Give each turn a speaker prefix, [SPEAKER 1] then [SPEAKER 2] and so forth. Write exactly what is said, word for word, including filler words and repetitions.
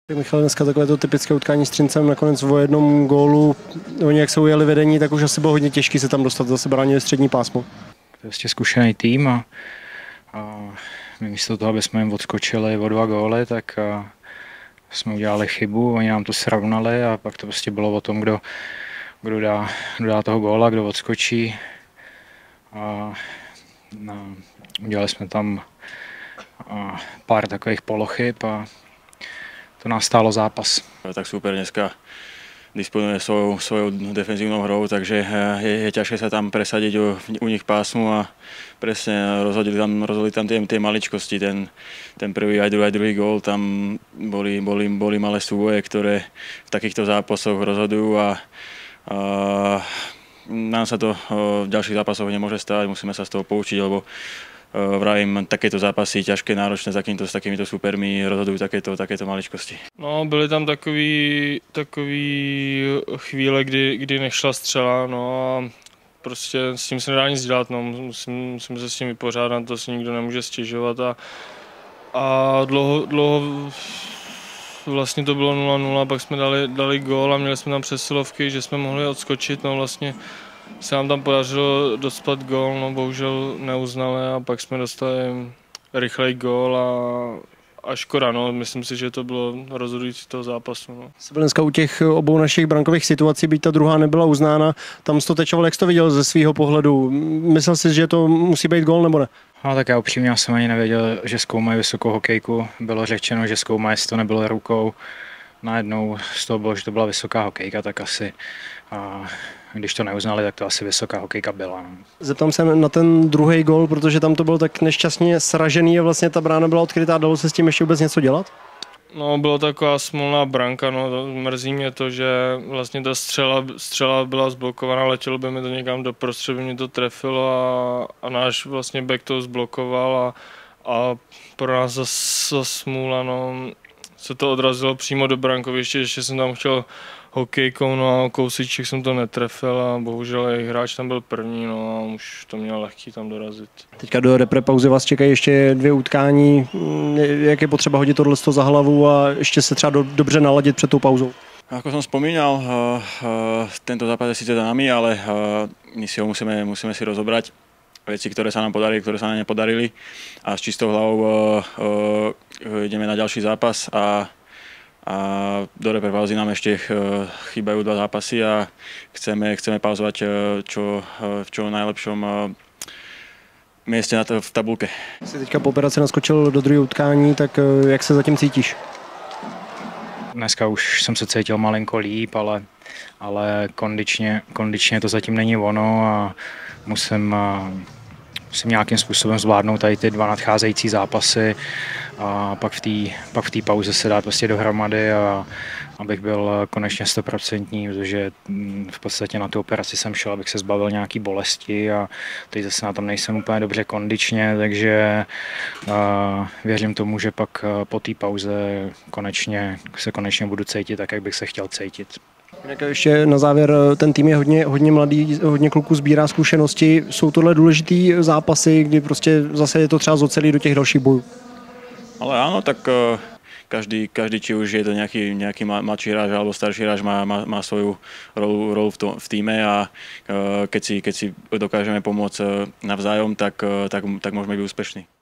[SPEAKER 1] Michal, dneska takové to typické utkání s Třincem, nakonec o jednom gólu, oni jak se ujeli vedení, tak už asi bylo hodně těžké se tam dostat, zase bránili střední pásmo.
[SPEAKER 2] To je prostě zkušený tým a, a my místo toho, aby jsme jim odskočili o dva góly, tak a, jsme udělali chybu, oni nám to srovnali a pak to prostě bylo o tom, kdo, kdo, dá, kdo dá toho góla, kdo odskočí. A, a udělali jsme tam a, pár takových polochyb a to nás stálo zápas.
[SPEAKER 3] Tak super dneska disponuje svojou, svojou defenzívnou hrou, takže je, je ťažké sa tam presadiť u, u nich pásmu a presne rozhodili tam, rozhodili tam tie, tie maličkosti. Ten, ten prvý aj druhý, aj druhý gól, tam boli, boli, boli malé súboje, ktoré v takýchto zápasoch rozhodujú a, a nám sa to v ďalších zápasoch nemôže stať, musíme sa z toho poučiť, lebo vravím, takéto zápasy ťažké, náročné s, takýmto, s takýmito supermi rozhodují takéto, takéto maličkosti.
[SPEAKER 4] No, byly tam takový, takový chvíle, kdy, kdy nešla střela, no a prostě s tím se nedá nic dělat, no, musím, musím se s tím vypořádat, to si nikdo nemůže stěžovat a, a dlouho, dlouho vlastně to bylo nula nula, pak jsme dali, dali gól a měli jsme tam přesilovky, že jsme mohli odskočit, no vlastně se nám tam podařilo dostat gól, no bohužel neuznali a pak jsme dostali rychlej gól a, a škoda, no, myslím si, že to bylo rozhodující toho zápasu. No.
[SPEAKER 1] Jsi byl dneska u těch obou našich brankových situací, byť ta druhá nebyla uznána, tam jsi to tečoval, jak jsi to viděl ze svého pohledu? Myslel jsi, že to musí být gól nebo ne?
[SPEAKER 2] No tak já upřímně jsem ani nevěděl, že zkoumají vysokou hokejku, bylo řečeno, že zkoumají, jestli to nebylo rukou. Najednou z toho bylo, že to byla vysoká hokejka, tak asi, a když to neuznali, tak to asi vysoká hokejka byla. No.
[SPEAKER 1] Zeptám se na ten druhý gól, protože tam to bylo tak nešťastně sražený a vlastně ta brána byla odkrytá, dalo se s tím ještě vůbec něco dělat?
[SPEAKER 4] No, byla taková smolná branka, no, mrzí mě to, že vlastně ta střela, střela byla zblokovaná, letělo by mi to někam do prostředí, by mě to trefilo a, a náš vlastně back to zblokoval a, a pro nás zase smůla, no, se to odrazilo přímo do brankoviště, ještě jsem tam chtěl hokejkou, no a kousíček jsem to netrefil a bohužel jejich hráč tam byl první, no a už to měl lehký tam dorazit.
[SPEAKER 1] Teďka do repre pauzy vás čekají ještě dvě utkání, jak je potřeba hodit tohle za hlavu a ještě se třeba do, dobře naladit před tou pauzou?
[SPEAKER 3] Ako som spomínal, tento zápas je síce za nami, ale my si ho musíme, musíme si rozobrať. Veci, ktoré sa nám podarili, ktoré sa nám nepodarili a s čistou hlavou ideme na ďalší zápas a A do repre pauzy nám ešte chýbajú dva zápasy a chceme, chceme pauzovať čo, v čo najlepšom mieste na to, v tabulke.
[SPEAKER 1] Jsi teďka po operaci naskočil do druhého utkání, tak jak se zatím cítíš?
[SPEAKER 2] Dneska už jsem se cítil malinko líp, ale, ale kondičně, kondičně to zatím není ono a musím, musím nějakým způsobem zvládnout tady ty dva nadcházející zápasy a pak v té pak v té pauze se dát prostě dohromady a abych byl konečně stoprocentní, protože v podstatě na tu operaci jsem šel, abych se zbavil nějaký bolesti a teď zase na tom nejsem úplně dobře kondičně, takže uh, věřím tomu, že pak po té pauze konečně se konečně budu cítit tak, jak bych se chtěl cítit.
[SPEAKER 1] Tak ještě na závěr, ten tým je hodně, hodně mladý, hodně kluků sbírá zkušenosti. Jsou tohle důležitý zápasy, kdy prostě zase je to třeba zocelí do těch dalších bojů?
[SPEAKER 3] Ale áno, tak každý, každý či už je to nejaký, nejaký mladší hráč alebo starší hráč má, má, má svoju rolu, rolu v, to, v týme a keď si, keď si dokážeme pomôcť navzájom, tak, tak, tak môžeme byť úspešní.